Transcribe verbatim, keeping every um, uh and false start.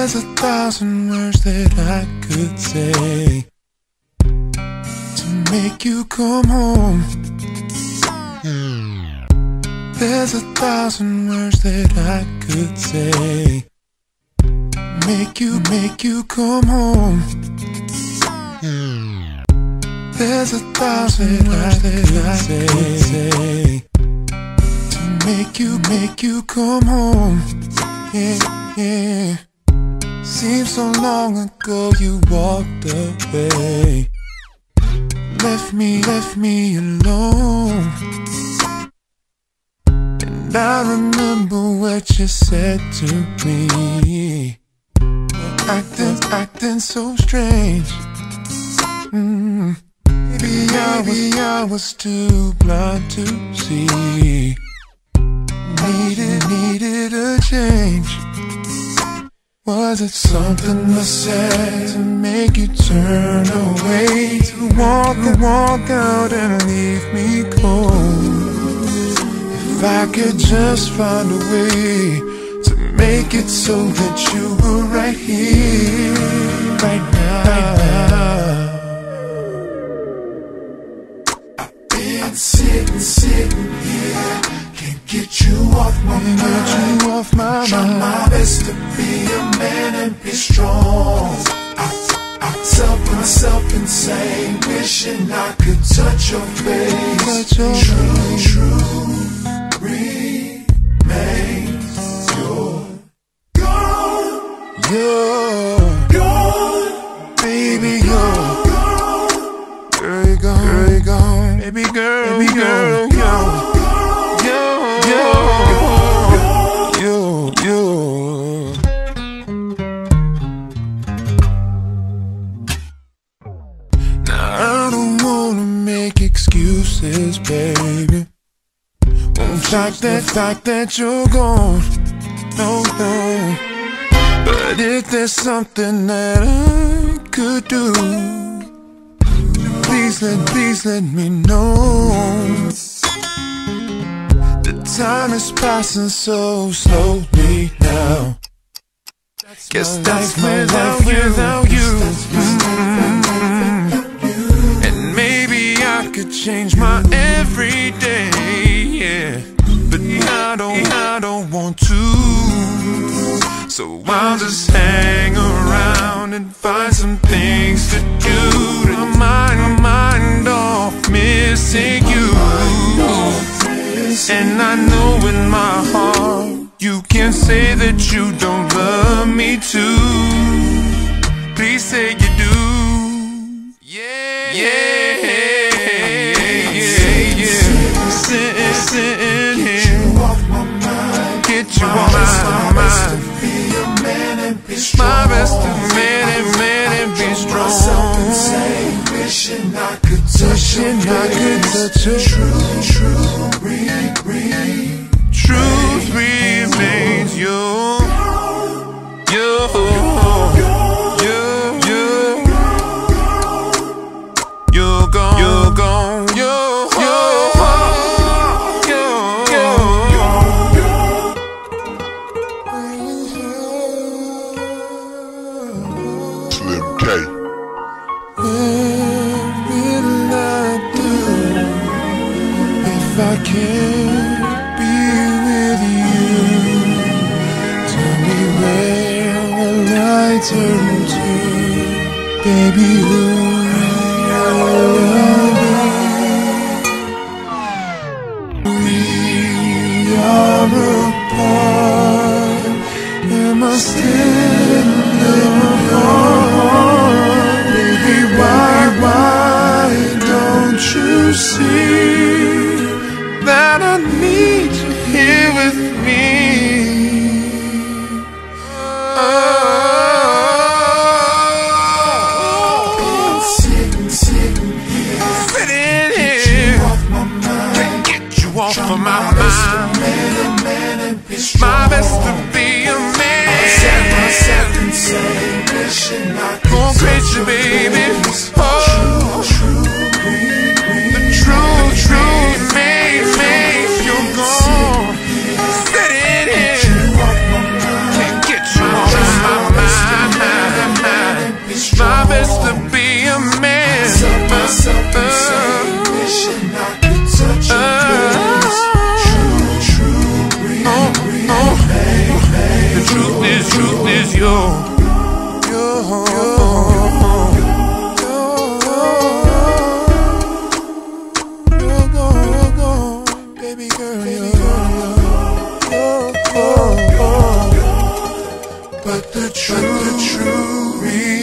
There's a thousand words that I could say to make you come home. There's a thousand words that I could say, make you, make you come home. There's a thousand words that I could say to make you, make you come home. Yeah, yeah. Seems so long ago you walked away, left me, left me alone. And I remember what you said to me, acting, acting so strange. mm. Maybe I was, I was too blind to see, needed, needed a change. Was it something I said to make you turn away, to walk and walk out and leave me cold? If I could just find a way to make it so that you were right here, right now, right now. I've been sitting, sitting here, can't get you off my mind, get you off my Try mind. my best to be a man and be strong. I, I tell myself insane, wishing I could touch your face. Touch your true, face. true remains. You're gone, you're gone, baby, you're gone. Girl, you're gone, girl, you're gone, baby girl, baby girl, you're gone. Excuses, baby. Won't fact that fact that you're gone. No, no. But if there's something that I could do, please let, please let me know. The time is passing so slowly now. Guess that's without you, without you. Mm-hmm. And maybe I could change my everyday, yeah, but I don't, I don't want to. So I'll just hang around and find some things to do to mind, mind off missing you. And I know in my heart you can say that you don't love me too. Please say you do. Yeah, yeah, yeah, yeah. Sitting, sitting here, get you off my mind, get you off my mind. My best to man and man and be strong. Wishing I could touch your face. True, true, re, re. Truth remains you, you, you, you. You're gone, you're gone, you're Slim K. What will I do if I can't be with you? Tell me where will I turn to, baby, who we are apart? Am I still in your heart? Baby, why, why don't you see that I need you here with me? Oh, me.